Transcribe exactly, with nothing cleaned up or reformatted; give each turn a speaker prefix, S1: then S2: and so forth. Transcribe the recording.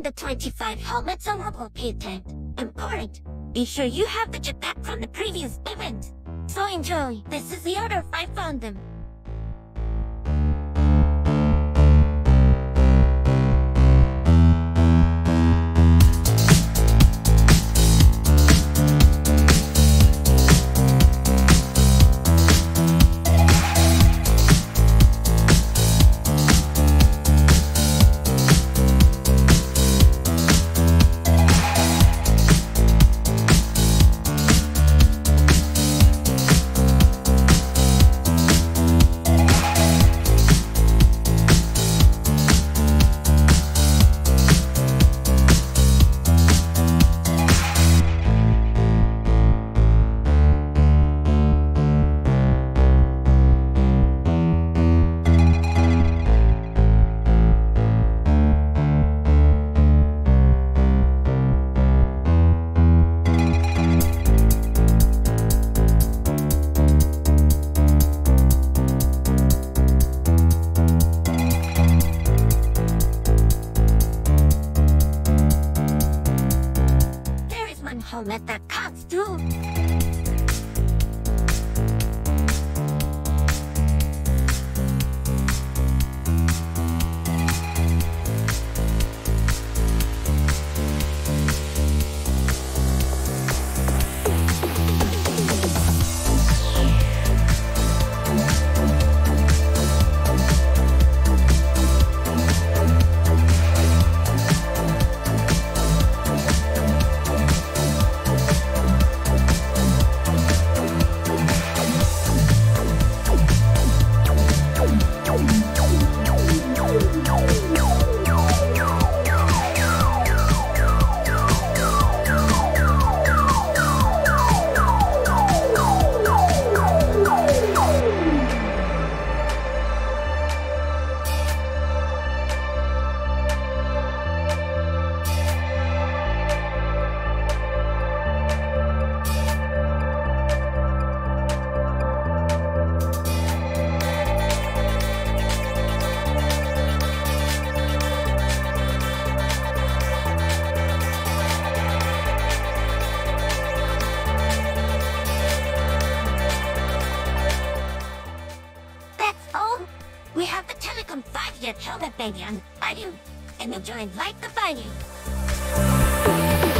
S1: find the twenty-five helmets on Roblox Beatland. Important! Be sure you have the jetpack from the previous event. So enjoy! This is the order I found them. Helmet that counts too. We have the Telekom five jet helmet baby on the video. Enojoy like the video.